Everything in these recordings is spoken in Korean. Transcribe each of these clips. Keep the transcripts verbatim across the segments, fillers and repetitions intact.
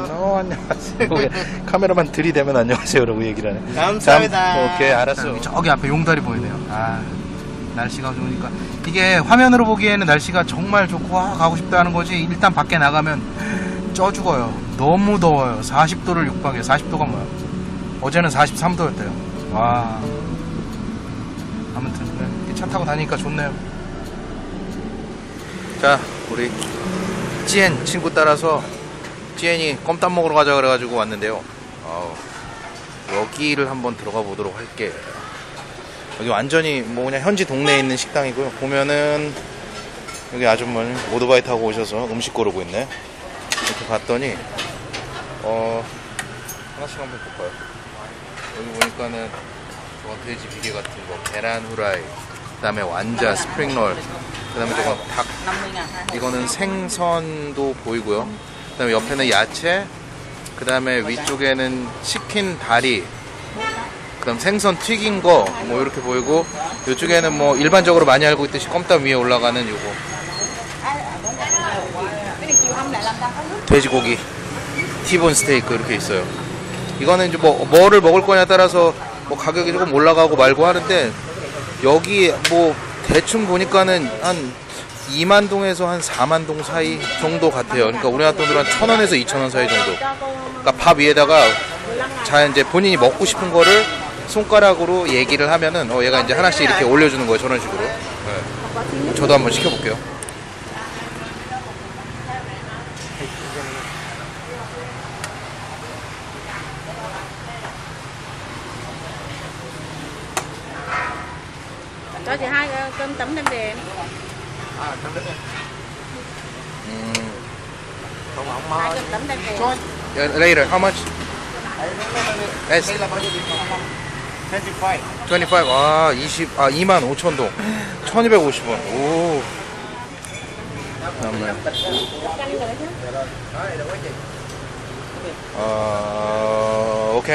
어, 안녕하세요. 카메라만 들이대면 안녕하세요 라고 얘기를 하네. 감사합니다. 오케이, 알았어. 저기 앞에 용다리 보이네요. 아, 날씨가 좋으니까. 이게 화면으로 보기에는 날씨가 정말 좋고 아, 가고 싶다 하는 거지, 일단 밖에 나가면 쪄 죽어요. 너무 더워요. 사십 도를 육박해요. 사십 도가 뭐야? 어제는 사십삼 도였대요. 와. 아무튼 그래. 차 타고 다니니까 좋네요. 자, 우리 찌엔 친구 따라서 찌엔이 껌땀 먹으러 가자 그래가지고 왔는데요. 아우, 여기를 한번 들어가 보도록 할게요. 여기 완전히 뭐 그냥 현지 동네에 있는 식당이고요. 보면은 여기 아주머니 오토바이 타고 오셔서 음식 고르고 있네. 이렇게 봤더니 어 하나씩 한번 볼까요? 여기 보니까는 저건 돼지 비계 같은 거, 계란 후라이, 그 다음에 완자, 스프링롤, 그 다음에 저거 닭, 이거는 생선도 보이고요. 그 다음에 옆에는 야채, 그 다음에 위쪽에는 치킨 다리, 그 다음 생선 튀긴 거 뭐 이렇게 보이고, 이쪽에는 뭐 일반적으로 많이 알고 있듯이 껌땀 위에 올라가는 요거 돼지고기 티본 스테이크 이렇게 있어요. 이거는 이제 뭐 뭐를 먹을 거냐에 따라서 뭐 가격이 조금 올라가고 말고 하는데, 여기 뭐 대충 보니까는 한 이만 동에서 한 사만 동 사이 정도 같아요. 그러니까 우리나라 돈으로 한 천 원에서 이천 원 사이 정도. 그러니까 밥 위에다가 자 이제 본인이 먹고 싶은 거를 손가락으로 얘기를 하면은 어 얘가 이제 하나씩 이렇게 올려주는 거예요. 저런 식으로. 네. 저도 한번 시켜볼게요. Cho chị hai cơm tấm đem về. À, tấm đến đây. 음, Không không Hai mà. cơm tấm đem về. yeah, later, how much? Yes. Đây là bao nhiêu tiền? twenty-five. 이십오. 아, 이십, 아, 이만 오천 동. 천이백오십 원. 오. 그다음에 어, 오케이.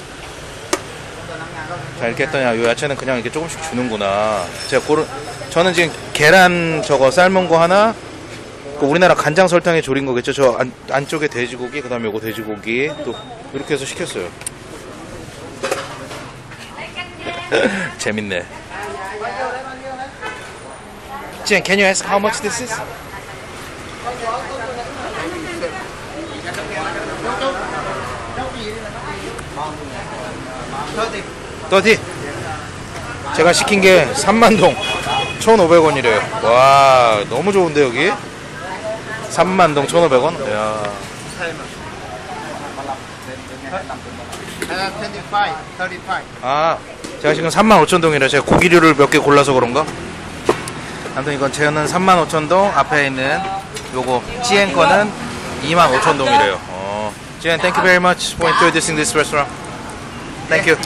자, 이렇게 했더니 요 야채는 그냥 이렇게 조금씩 주는구나. 제가 고른, 저는 지금 계란 저거 삶은 거 하나, 그 우리나라 간장 설탕에 졸인 거겠죠. 저 안, 안쪽에 돼지고기, 그 다음에 요거 돼지고기, 또 이렇게 해서 시켰어요. 재밌네. Jen, can you ask how much this is? thirty. 제가 시킨 게 삼만 동 천오백 원이래요. 와, 너무 좋은데 여기? 삼만 동 천오백 원? 이야. twenty-five, thirty-five. 아, 제가 지금 삼만 오천 동이라 제가 고기류를 몇 개 골라서 그런가? 아무튼 이건 저는 삼만 오천 동, 앞에 있는 요거 찌엔 거는 이만 오천 동이래요. 어, 찌엔, thank you very much for introducing this restaurant. Thank you.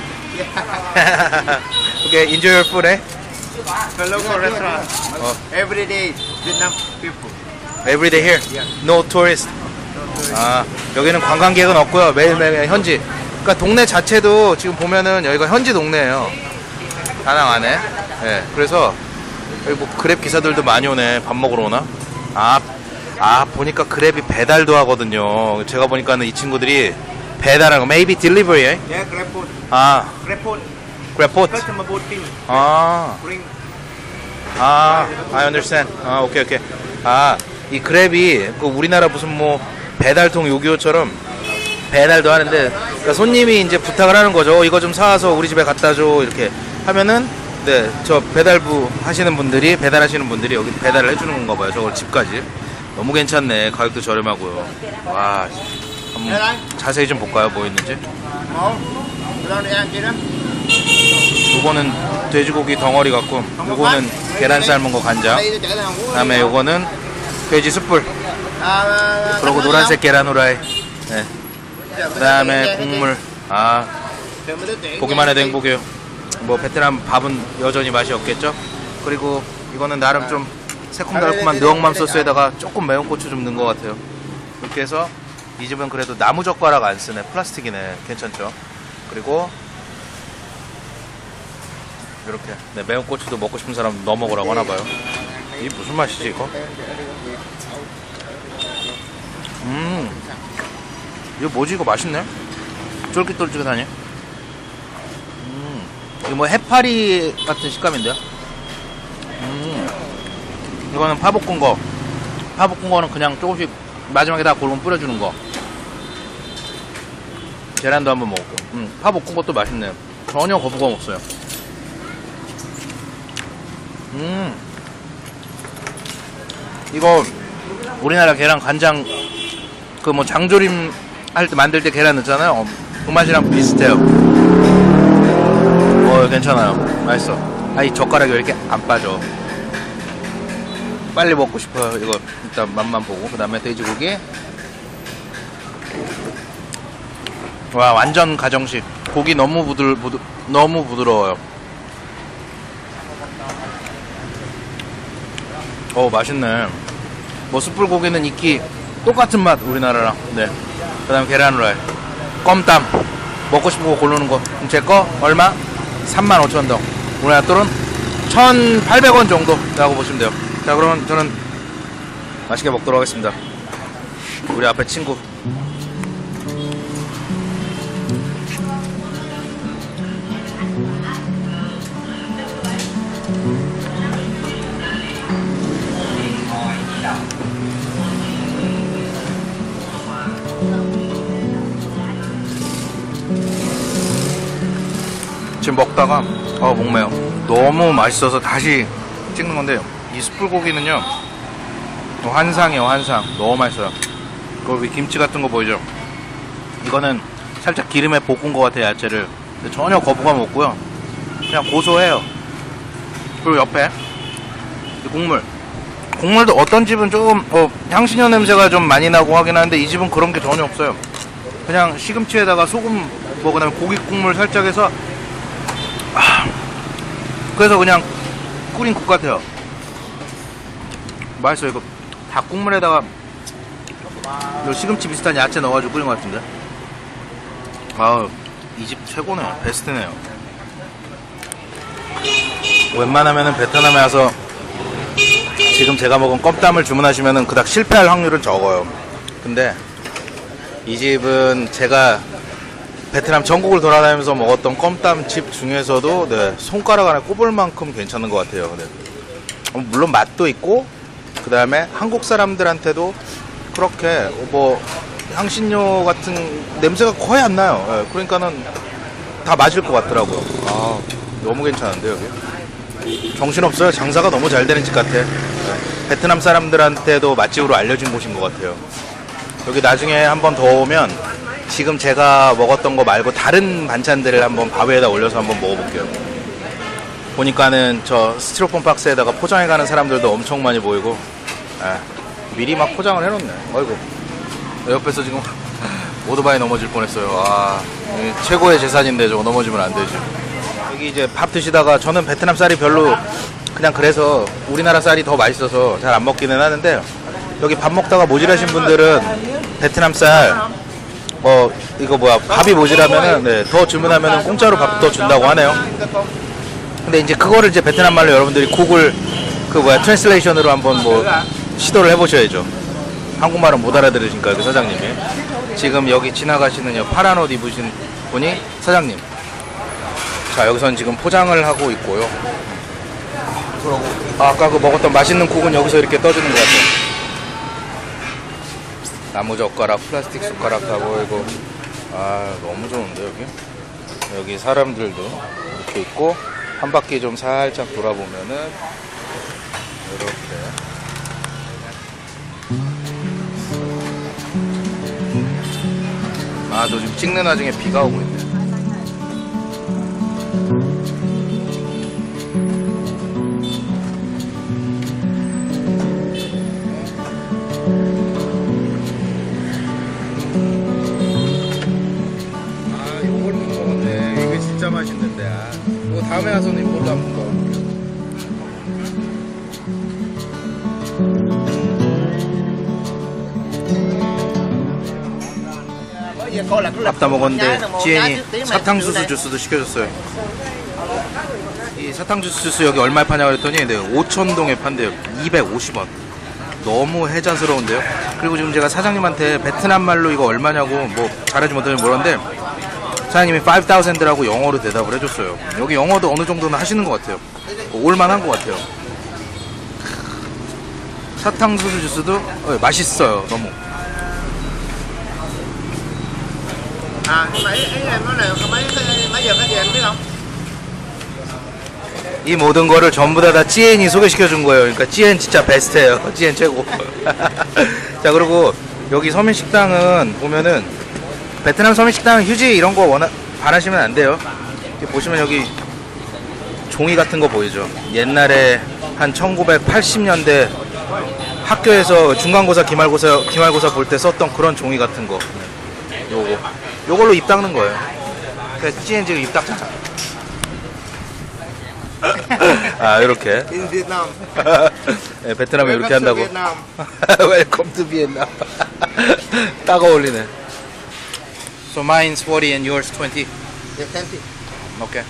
Okay, enjoy your food, eh? The local restaurant. Oh. Every day Vietnam people. Every day here? No tourist. 아, 여기는 관광객은 없고요. 매일매일 현지. 그러니까 동네 자체도 지금 보면은 여기가 현지 동네예요. 다낭 안에. 네, 그래서 여기 뭐 그랩 기사들도 많이 오네. 밥 먹으러 오나? 아, 아 보니까 그랩이 배달도 하거든요. 제가 보니까는 이 친구들이 배달하는 거, maybe delivery, eh? Yeah, grab food. 아, Grab food. grab food. Customer booking. 아, Bring. 아, I understand. 아, 오케이, 오케이. 아, 이 그랩이 그 우리나라 무슨 뭐 배달통 요기요처럼 배달도 하는데, 그러니까 손님이 이제 부탁을 하는 거죠. 이거 좀 사와서 우리 집에 갖다 줘. 이렇게 하면은, 네, 저 배달부 하시는 분들이, 배달하시는 분들이 여기 배달을 해주는 건가 봐요. 저걸 집까지. 너무 괜찮네. 가격도 저렴하고요. 와, 한번 자세히 좀 볼까요? 뭐 있는지. 요거는 돼지고기 덩어리 같고, 요거는 계란 삶은 거 간장, 그 다음에 요거는 돼지 숯불, 그리고 노란색 계란 후라이, 네. 그 다음에 국물. 아, 보기만 해도 행복해요. 뭐 베트남 밥은 여전히 맛이 없겠죠. 그리고 이거는 나름 좀 새콤달콤한 느엉맘 소스에다가 조금 매운 고추 좀 넣은 것 같아요. 이렇게 해서 이 집은 그래도 나무 젓가락 안 쓰네. 플라스틱이네. 괜찮죠. 그리고 이렇게, 네, 매운 고추도 먹고 싶은 사람 넣어 먹으라고 하나봐요. 이게 무슨 맛이지 이거? 음, 이거 뭐지? 이거 맛있네? 쫄깃쫄깃하니? 음, 이거 뭐 해파리 같은 식감인데요? 음, 이거는 파 볶은 거. 파 볶은 거는 그냥 조금씩 마지막에 다 골고루 뿌려주는 거. 계란도 한번 먹었고. 음, 파 볶은 것도 맛있네요. 전혀 거부감 없어요. 음, 이거 우리나라 계란 간장 그 뭐 장조림 할 때 만들 때 계란 넣잖아요. 어, 그 맛이랑 비슷해요. 어, 괜찮아요. 맛있어. 아, 이 젓가락이 왜 이렇게 안 빠져? 빨리 먹고 싶어요. 이거 일단 맛만 보고. 그 다음에 돼지고기. 와, 완전 가정식. 고기 너무 부들, 부드, 너무 부드러워요. 어, 맛있네. 뭐 숯불고기는 익히 똑같은 맛, 우리나라랑. 네. 그 다음에 계란 후라이. 껌땀. 먹고 싶은 거 고르는 거. 제 거 얼마? 삼만 오천 동. 우리나라 돈은 천팔백 원 정도라고 보시면 돼요. 자, 그러면 저는 맛있게 먹도록 하겠습니다. 우리 앞에 친구. 지금 먹다가 어 목매요. 너무 맛있어서 다시 찍는 건데, 이 숯불고기는요 환상이에요. 환상. 너무 맛있어요. 그 김치 같은 거 보이죠? 이거는 살짝 기름에 볶은 것 같아요, 야채를. 근데 전혀 거부감 없고요. 그냥 고소해요. 그리고 옆에 이 국물. 국물도 어떤 집은 조금 어, 향신료 냄새가 좀 많이 나고 하긴 하는데, 이 집은 그런 게 전혀 없어요. 그냥 시금치에다가 소금, 뭐 그다음에 고기 국물 살짝 해서, 아, 그래서 그냥 끓인 국 같아요. 맛있어요. 이거 닭 국물에다가 시금치 비슷한 야채 넣어가지고 끓인 것 같은데. 아우, 이 집 최고네요. 베스트네요. 웬만하면은 베트남에 와서 지금 제가 먹은 껌땀을 주문하시면은 그닥 실패할 확률은 적어요. 근데 이 집은 제가 베트남 전국을 돌아다니면서 먹었던 껌땀 집 중에서도 네, 손가락 안에 꼽을 만큼 괜찮은 것 같아요. 네. 물론 맛도 있고, 그 다음에 한국 사람들한테도 그렇게 뭐 향신료 같은 냄새가 거의 안 나요. 네, 그러니까는 다 맞을 것 같더라고요. 아, 너무 괜찮은데요, 여기? 정신없어요. 장사가 너무 잘 되는 집 같아. 네, 베트남 사람들한테도 맛집으로 알려진 곳인 것 같아요. 여기 나중에 한번 더 오면 지금 제가 먹었던 거 말고 다른 반찬들을 한번 밥 위에다 올려서 한번 먹어볼게요. 보니까는 저 스티로폼 박스에다가 포장해가는 사람들도 엄청 많이 보이고, 에, 미리 막 포장을 해놓네. 아이고, 옆에서 지금 오토바이 넘어질 뻔했어요. 와, 최고의 재산인데 저거 넘어지면 안 되지. 여기 이제 밥 드시다가, 저는 베트남 쌀이 별로 그냥 그래서 우리나라 쌀이 더 맛있어서 잘 안 먹기는 하는데, 여기 밥 먹다가 모질하신 분들은 베트남 쌀, 어, 이거 뭐야, 밥이 모자라면은, 네, 더 주문하면은 공짜로 밥 더 준다고 하네요. 근데 이제 그거를 이제 베트남 말로 여러분들이 구글, 그 뭐야, 트랜슬레이션으로 한번 뭐, 시도를 해보셔야죠. 한국말은 못 알아들으시니까, 그 사장님이. 지금 여기 지나가시는 요 파란 옷 입으신 분이 사장님. 자, 여기선 지금 포장을 하고 있고요. 그러고, 아, 아까 그 먹었던 맛있는 국은 여기서 이렇게 떠주는 것 같아요. 나무 젓가락, 플라스틱 숟가락 다 보이고. 아, 너무 좋은데 여기? 여기 사람들도 이렇게 있고, 한 바퀴 좀 살짝 돌아보면은 이렇게 아, 너 지금 찍는 와중에 비가 오고 있네. 진짜 맛있는데. 아, 이거 다음에 가서는 이걸로 한번 먹어볼게요. 밥 다 먹었는데 지엔이 사탕수수 주스도 시켜줬어요. 이 사탕수수 주스 여기 얼마에 파냐고 그랬더니 네, 오천 동에 판대요. 이백오십 원. 너무 해자스러운데요. 그리고 지금 제가 사장님한테 베트남 말로 이거 얼마냐고 뭐 잘하지 못하면 물었는데 사장님이 오천라고 영어로 대답을 해줬어요. 여기 영어도 어느 정도는 하시는 것 같아요. 올만한 것 같아요. 사탕수수 주스도 어, 맛있어요. 너무. À, nhưng mà ý, ý em nói là có mấy mấy giờ cái gì anh biết không? 이 모든 거를 전부 다, 다 찌엔이 소개시켜 준 거예요. 그러니까 찌엔 진짜 베스트예요. 찌엔 최고. 자, 그리고 여기 서민식당은 보면은 베트남 서민식당은 휴지 이런 거 원하, 바라시면 안 돼요. 이렇게 보시면 여기 종이 같은 거 보이죠? 옛날에 한 천구백팔십 년대 학교에서 중간고사, 기말고사, 기말고사 볼 때 썼던 그런 종이 같은 거. 요거. 요걸로 입 닦는 거예요. 그래서 찌엔 지금 입 닦잖아. 아, 이렇게. In Vietnam. 네, 베트남에 이렇게 한다고. Vietnam. Welcome to Vietnam. 딱 어울리네. So mine's forty and yours twenty. Dạ, twenty. 오케이.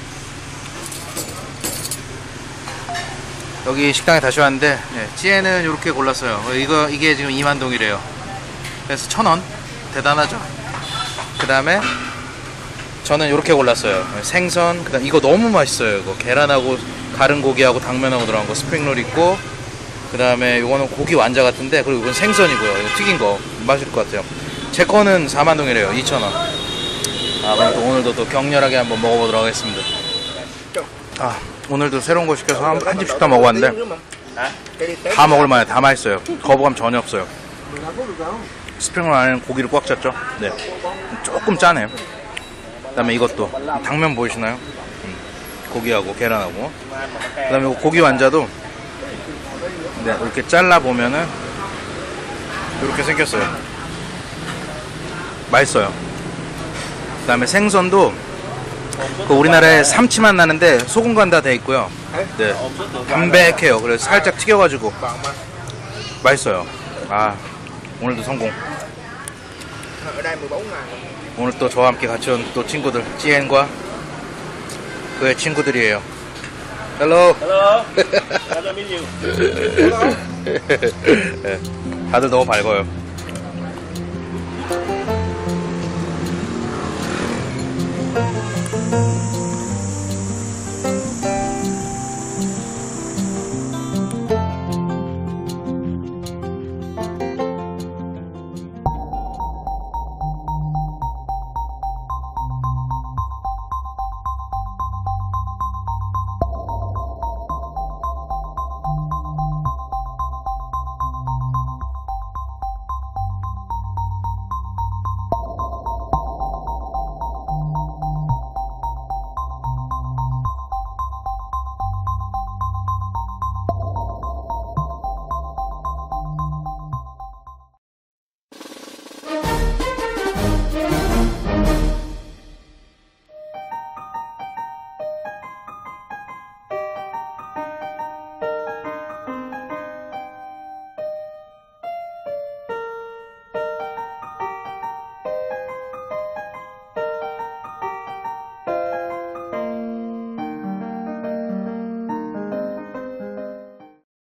여기 식당에 다시 왔는데 네, 찌에는 이렇게 골랐어요. 이거 이게 지금 이만 동이래요. 그래서 천 원. 대단하죠. 그 다음에 저는 이렇게 골랐어요. 생선. 그다음 이거 너무 맛있어요. 이거 계란하고 가른 고기하고 당면하고 들어간 거 스프링롤 있고. 그 다음에 이거는 고기 완자 같은데 그리고 이건 생선이고요. 이거 튀긴 거 맛있을 것 같아요. 제 거는 사만 동이래요. 이천 원. 아, 그럼 또 오늘도 또 격렬하게 한번 먹어보도록 하겠습니다. 아, 오늘도 새로운 거 시켜서 한, 한 집씩 다 먹어봤는데 다 먹을 만해. 다 맛있어요. 거부감 전혀 없어요. 스프링롤 안에는 고기를 꽉 찼죠. 네, 조금 짜네요. 그 다음에 이것도 당면 보이시나요? 음, 고기하고 계란하고. 그 다음에 고기 완자도 네, 이렇게 잘라보면은 이렇게 생겼어요. 맛있어요. 그 다음에 생선도 그 우리나라에 삼치맛 나는데 소금 간 다 돼 있고요. 네, 담백해요. 그래서 살짝 튀겨가지고 맛있어요. 아, 오늘도 성공. Ở đây mười bốn ngàn. 오늘 또 저와 함께 같이 온 또 친구들 찌엔과 그의 친구들이에요. Hello. Hello. Hello, meet you. 네, 다들 너무 밝아요.